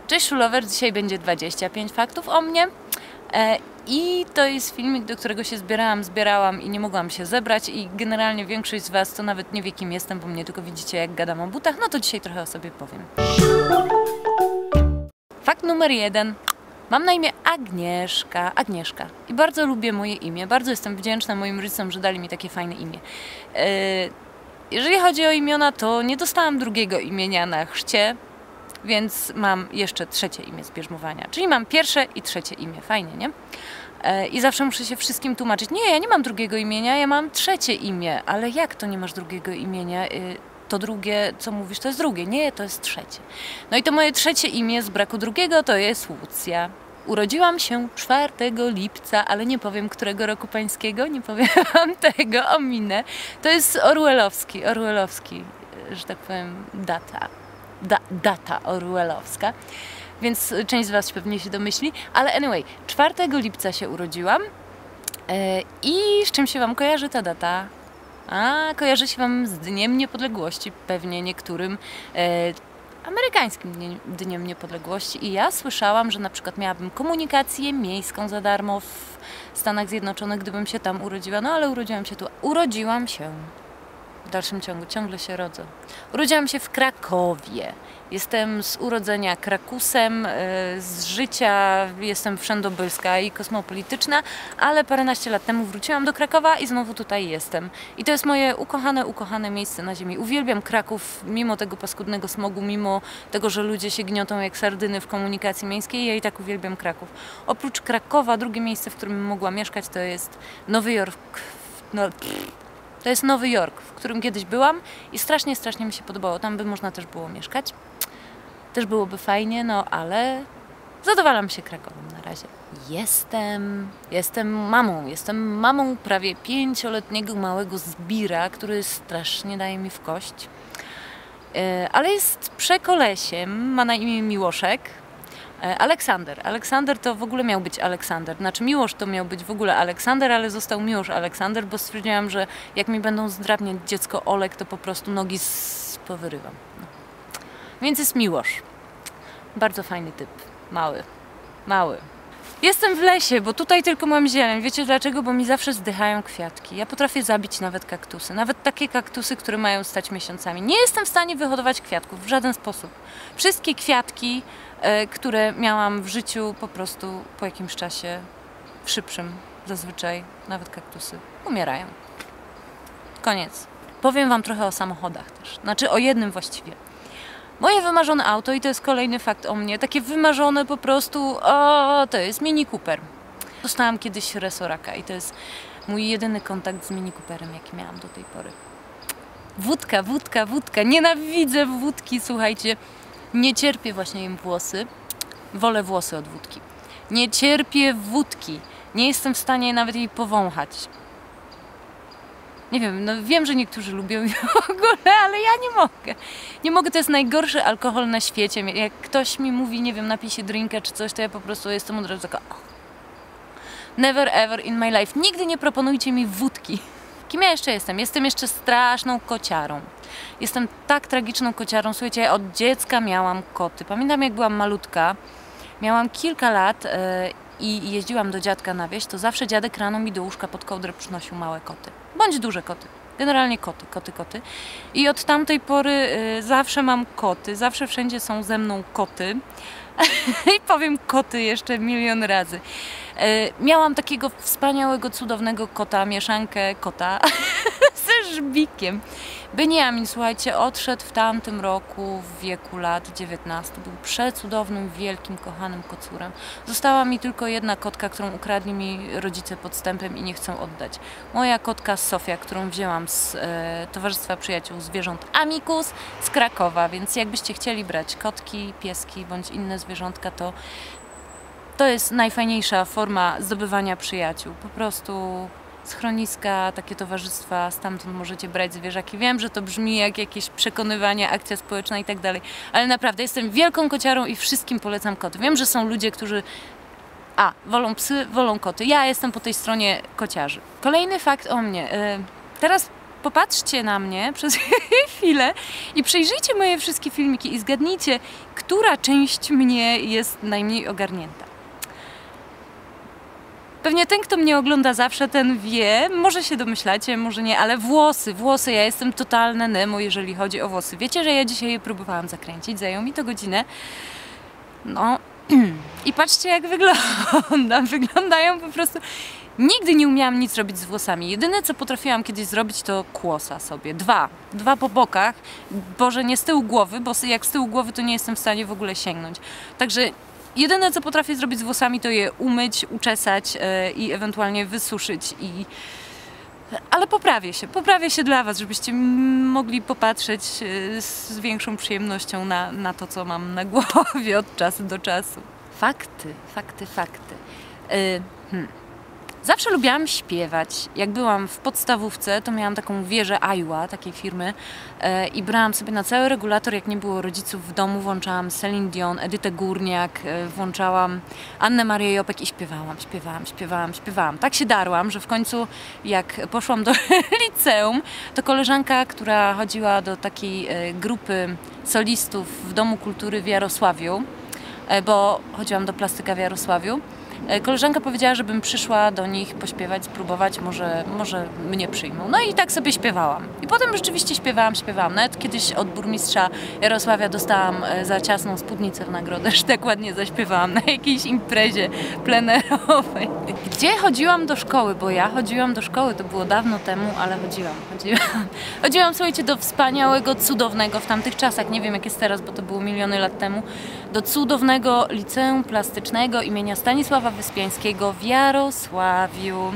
Cześć Szulover, dzisiaj będzie 25 faktów o mnie. I to jest filmik, do którego się zbierałam i nie mogłam się zebrać i generalnie większość z Was to nawet nie wie, kim jestem, bo mnie tylko widzicie, jak gadam o butach, no to dzisiaj trochę o sobie powiem. Fakt numer 1. Mam na imię Agnieszka i bardzo lubię moje imię, bardzo jestem wdzięczna moim rodzicom, że dali mi takie fajne imię. Jeżeli chodzi o imiona, to nie dostałam drugiego imienia na chrzcie, więc mam jeszcze trzecie imię z bierzmowania. Czyli mam pierwsze i trzecie imię. Fajnie, nie? I zawsze muszę się wszystkim tłumaczyć. Nie, ja nie mam drugiego imienia, ja mam trzecie imię. Ale jak to nie masz drugiego imienia? To drugie, co mówisz, to jest drugie. Nie, to jest trzecie. No i to moje trzecie imię z braku drugiego to jest Łucja. Urodziłam się 4 lipca, ale nie powiem którego roku pańskiego, nie powiem wam tego, ominę. To jest orwellowski, że tak powiem, data orwellowska, więc część z Was pewnie się domyśli, ale anyway, 4 lipca się urodziłam i z czym się Wam kojarzy ta data? Kojarzy się Wam z Dniem Niepodległości, pewnie niektórym amerykańskim Dniem Niepodległości i ja słyszałam, że na przykład miałabym komunikację miejską za darmo w Stanach Zjednoczonych, gdybym się tam urodziła, no ale urodziłam się tu. Urodziłam się. W dalszym ciągu, ciągle się rodzę. Urodziłam się w Krakowie. Jestem z urodzenia Krakusem, z życia jestem wszędobylska i kosmopolityczna, ale paręnaście lat temu wróciłam do Krakowa i znowu tutaj jestem. I to jest moje ukochane miejsce na ziemi. Uwielbiam Kraków, mimo tego paskudnego smogu, mimo tego, że ludzie się gniotą jak sardyny w komunikacji miejskiej, ja i tak uwielbiam Kraków. Oprócz Krakowa, drugie miejsce, w którym mogłam mieszkać, to jest Nowy Jork. To jest Nowy Jork, w którym kiedyś byłam i strasznie mi się podobało. Tam by można też było mieszkać. Też byłoby fajnie, no ale zadowalam się Krakowem na razie. Jestem mamą prawie 5-letniego małego zbira, który strasznie daje mi w kość. Ale jest przekolesiem, ma na imię Miłoszek. Aleksander to w ogóle miał być Aleksander. Znaczy Miłosz to miał być w ogóle Aleksander, ale został Miłosz Aleksander, bo stwierdziłam, że jak mi będą zdrabniać dziecko Olek, to po prostu nogi powyrywam. No. Więc jest Miłosz. Bardzo fajny typ. Mały. Jestem w lesie, bo tutaj tylko mam zieleń. Wiecie dlaczego? Bo mi zawsze zdychają kwiatki. Ja potrafię zabić nawet kaktusy. Nawet takie kaktusy, które mają stać miesiącami. Nie jestem w stanie wyhodować kwiatków w żaden sposób. Wszystkie kwiatki, które miałam w życiu, po prostu po jakimś czasie, w szybszym zazwyczaj, nawet kaktusy, umierają. Koniec. Powiem Wam trochę o samochodach też. Znaczy o jednym właściwie. Moje wymarzone auto, i to jest kolejny fakt o mnie, takie wymarzone po prostu, to jest Mini Cooper. Dostałam kiedyś resoraka i to jest mój jedyny kontakt z Mini Cooperem, jaki miałam do tej pory. Wódka. Nienawidzę wódki, słuchajcie. Nie cierpię właśnie im włosy. Wolę włosy od wódki. Nie cierpię wódki. Nie jestem w stanie nawet jej powąchać. Nie wiem, no wiem, że niektórzy lubią w ogóle, ale ja nie mogę. Nie mogę, to jest najgorszy alkohol na świecie. Jak ktoś mi mówi, nie wiem, napij się drinka czy coś, to ja po prostu jestem od razu taka... Never ever in my life. Nigdy nie proponujcie mi wódki. Kim ja jeszcze jestem? Jestem jeszcze straszną kociarą. Jestem tak tragiczną kociarą. Słuchajcie, ja od dziecka miałam koty. Pamiętam, jak byłam malutka, miałam kilka lat i jeździłam do dziadka na wieś, to zawsze dziadek rano mi do łóżka pod kołdrę przynosił małe koty. Bądź duże koty. Generalnie koty. I od tamtej pory zawsze mam koty. Zawsze wszędzie są ze mną koty. I powiem koty jeszcze milion razy. Miałam takiego wspaniałego, cudownego kota, mieszankę kota ze żbikiem. Beniamin, słuchajcie, odszedł w tamtym roku w wieku lat 19. Był przecudownym, wielkim, kochanym kocurem. Została mi tylko jedna kotka, którą ukradli mi rodzice podstępem i nie chcą oddać. Moja kotka Sofia, którą wzięłam z Towarzystwa Przyjaciół Zwierząt Amicus z Krakowa, więc jakbyście chcieli brać kotki, pieski bądź inne zwierzątka, to jest najfajniejsza forma zdobywania przyjaciół. Po prostu schroniska, takie towarzystwa, stamtąd możecie brać zwierzaki. Wiem, że to brzmi jak jakieś przekonywanie, akcja społeczna i tak dalej, ale naprawdę jestem wielką kociarą i wszystkim polecam koty. Wiem, że są ludzie, którzy wolą psy, wolą koty. Ja jestem po tej stronie kociarzy. Kolejny fakt o mnie. Teraz popatrzcie na mnie przez chwilę i przejrzyjcie moje wszystkie filmiki i zgadnijcie, która część mnie jest najmniej ogarnięta. Pewnie ten, kto mnie ogląda zawsze, ten wie, może się domyślacie, może nie, ale włosy, ja jestem totalne Nemo, jeżeli chodzi o włosy. Wiecie, że ja dzisiaj je próbowałam zakręcić, zajęło mi to godzinę. No i patrzcie, jak wyglądają po prostu. Nigdy nie umiałam nic robić z włosami. Jedyne, co potrafiłam kiedyś zrobić, to kłosa sobie. Dwa po bokach, Boże, nie z tyłu głowy, bo jak z tyłu głowy, to nie jestem w stanie w ogóle sięgnąć. Także jedyne, co potrafię zrobić z włosami, to je umyć, uczesać i ewentualnie wysuszyć. Ale poprawię się dla Was, żebyście mogli popatrzeć z większą przyjemnością na to, co mam na głowie od czasu do czasu. Fakty. Zawsze lubiłam śpiewać. Jak byłam w podstawówce, to miałam taką wieżę Aiwa, takiej firmy i brałam sobie na cały regulator, jak nie było rodziców w domu, włączałam Celine Dion, Edytę Górniak, włączałam Annę Marię Jopek i śpiewałam. Tak się darłam, że w końcu jak poszłam do liceum, to koleżanka, która chodziła do takiej grupy solistów w Domu Kultury w Jarosławiu, bo chodziłam do Plastyka w Jarosławiu, koleżanka powiedziała, żebym przyszła do nich pośpiewać, spróbować, może mnie przyjmą. No i tak sobie śpiewałam. I potem rzeczywiście śpiewałam. Nawet kiedyś od burmistrza Jarosławia dostałam za ciasną spódnicę w nagrodę, że tak ładnie zaśpiewałam na jakiejś imprezie plenerowej. Gdzie chodziłam do szkoły? Bo ja chodziłam do szkoły, to było dawno temu, ale chodziłam, słuchajcie, do wspaniałego, cudownego w tamtych czasach, nie wiem jak jest teraz, bo to było miliony lat temu, do cudownego Liceum Plastycznego imienia Stanisława Wyspiańskiego w Jarosławiu.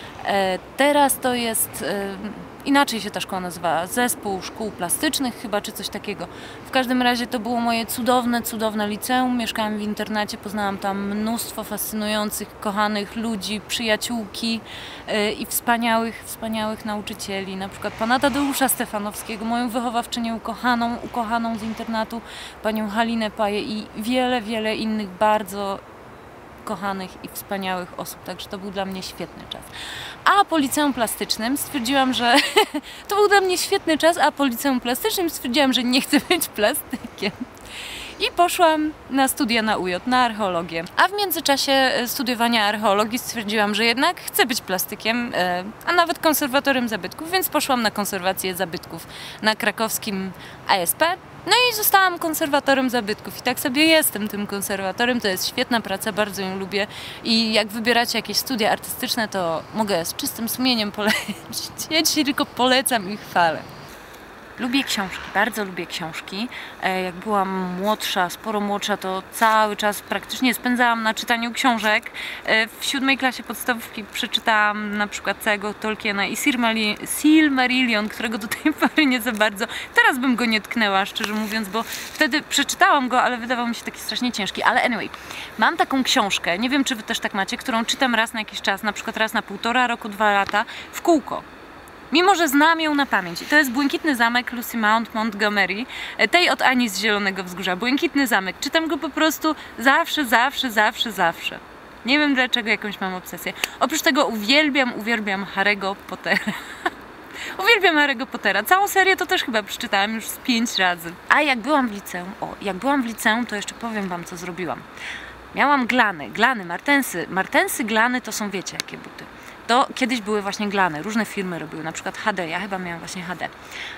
Teraz to jest, inaczej się ta szkoła nazywa, Zespół Szkół Plastycznych chyba, czy coś takiego. W każdym razie to było moje cudowne liceum. Mieszkałam w internacie, poznałam tam mnóstwo fascynujących, kochanych ludzi, przyjaciółki i wspaniałych nauczycieli. Na przykład pana Tadeusza Stefanowskiego, moją wychowawczynię ukochaną z internatu, panią Halinę Paję i wiele innych bardzo kochanych i wspaniałych osób, także to był dla mnie świetny czas. A po liceum plastycznym stwierdziłam, że to był dla mnie świetny czas, a po liceum plastycznym stwierdziłam, że nie chcę być plastykiem. I poszłam na studia na UJ, na archeologię. A w międzyczasie studiowania archeologii stwierdziłam, że jednak chcę być plastykiem, a nawet konserwatorem zabytków, więc poszłam na konserwację zabytków na krakowskim ASP. No i zostałam konserwatorem zabytków i tak sobie jestem tym konserwatorem. To jest świetna praca, bardzo ją lubię i jak wybieracie jakieś studia artystyczne, to mogę z czystym sumieniem polecić. Ja dzisiaj tylko polecam i chwalę. Lubię książki, bardzo lubię książki. Jak byłam młodsza, sporo młodsza, to cały czas praktycznie spędzałam na czytaniu książek. W 7. klasie podstawówki przeczytałam na przykład całego Tolkiena i Silmarillion, którego do tej pory nie za bardzo. Teraz bym go nie tknęła, szczerze mówiąc, bo wtedy przeczytałam go, ale wydawał mi się taki strasznie ciężki. Ale anyway, mam taką książkę, nie wiem czy wy też tak macie, którą czytam raz na jakiś czas, na przykład raz na 1,5 roku, 2 lata, w kółko. Mimo że znam ją na pamięć. I to jest Błękitny Zamek Lucy Maud Montgomery, tej od Ani z Zielonego Wzgórza. Błękitny Zamek. Czytam go po prostu zawsze. Nie wiem dlaczego, jakąś mam obsesję. Oprócz tego uwielbiam Harry'ego Pottera. Uwielbiam Harry'ego Pottera. Całą serię to też chyba przeczytałam już z 5 razy. A jak byłam w liceum, to jeszcze powiem wam, co zrobiłam. Miałam glany, martensy, glany to są, wiecie, jakie buty. To kiedyś były właśnie glany, różne firmy robiły, na przykład HD, ja chyba miałam właśnie HD.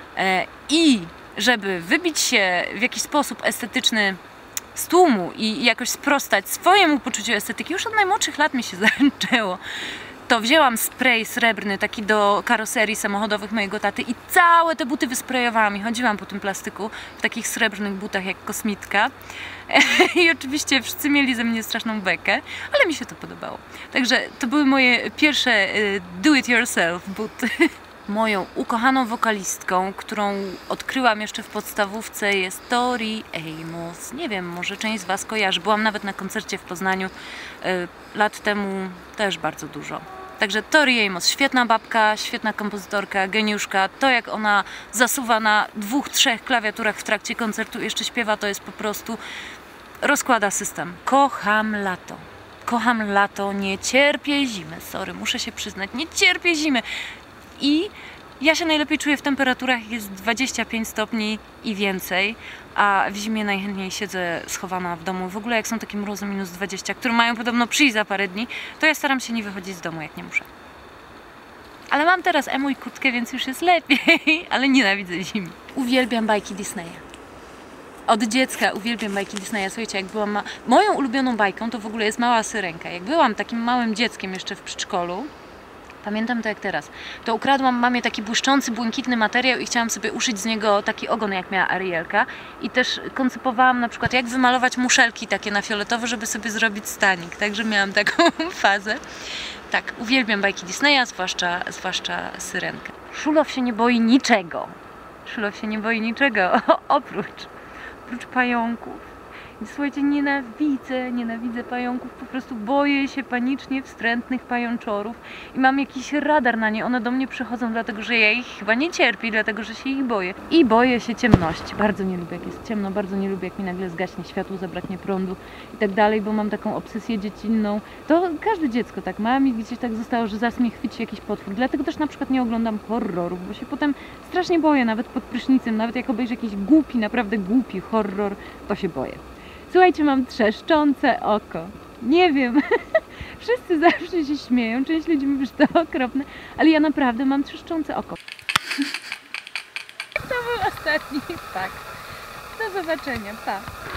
I żeby wybić się w jakiś sposób estetyczny z tłumu i jakoś sprostać swojemu poczuciu estetyki, już od najmłodszych lat mi się zaczęło, to wzięłam spray srebrny, taki do karoserii samochodowych mojego taty i całe te buty wysprejowałam i chodziłam po tym plastyku w takich srebrnych butach jak kosmitka. I oczywiście wszyscy mieli ze mnie straszną bekę, ale mi się to podobało. Także to były moje pierwsze do-it-yourself buty. Moją ukochaną wokalistką, którą odkryłam jeszcze w podstawówce, jest Tori Amos. Nie wiem, może część z was kojarzy. Byłam nawet na koncercie w Poznaniu lat temu, też bardzo dużo. Także Tori Amos, świetna babka, świetna kompozytorka, geniuszka. To jak ona zasuwa na 2-3 klawiaturach w trakcie koncertu i jeszcze śpiewa, to jest po prostu, rozkłada system. Kocham lato, nie cierpię zimy. Sorry, muszę się przyznać, nie cierpię zimy. I Ja się najlepiej czuję w temperaturach, jak jest 25 stopni i więcej, a w zimie najchętniej siedzę schowana w domu. W ogóle jak są takie mrozy minus 20, które mają podobno przyjść za parę dni, to ja staram się nie wychodzić z domu, jak nie muszę. Ale mam teraz emo i kurtkę, więc już jest lepiej, ale nienawidzę zimy. Uwielbiam bajki Disneya. Od dziecka uwielbiam bajki Disneya. Słuchajcie, jak byłam moją ulubioną bajką to w ogóle jest Mała Syrenka. Jak byłam takim małym dzieckiem jeszcze w przedszkolu, pamiętam to jak teraz, to ukradłam mamie taki błyszczący, błękitny materiał i chciałam sobie uszyć z niego taki ogon, jak miała Arielka. I też koncypowałam na przykład, jak wymalować muszelki takie na fioletowo, żeby sobie zrobić stanik. Także miałam taką fazę. Tak, uwielbiam bajki Disneya, zwłaszcza Syrenkę. Szulow się nie boi niczego. Szulow się nie boi niczego, oprócz pająków. I słuchajcie, nienawidzę pająków, po prostu boję się panicznie wstrętnych pajączorów i mam jakiś radar na nie, one do mnie przychodzą dlatego, że ja ich chyba nie cierpię, dlatego, że się ich boję. I boję się ciemności, bardzo nie lubię jak jest ciemno, bardzo nie lubię jak mi nagle zgaśnie światło, zabraknie prądu i tak dalej, bo mam taką obsesję dziecinną. To każde dziecko tak ma, mi gdzieś tak zostało, że zaraz mnie chwyci jakiś potwór, dlatego też na przykład nie oglądam horrorów, bo się potem strasznie boję, nawet pod prysznicem, nawet jak obejrzę jakiś głupi, naprawdę głupi horror, to się boję. Słuchajcie, mam trzeszczące oko. Nie wiem, wszyscy zawsze się śmieją, część ludzi mówi, że to okropne, ale ja naprawdę mam trzeszczące oko. To był ostatni fakt. Do zobaczenia, pa!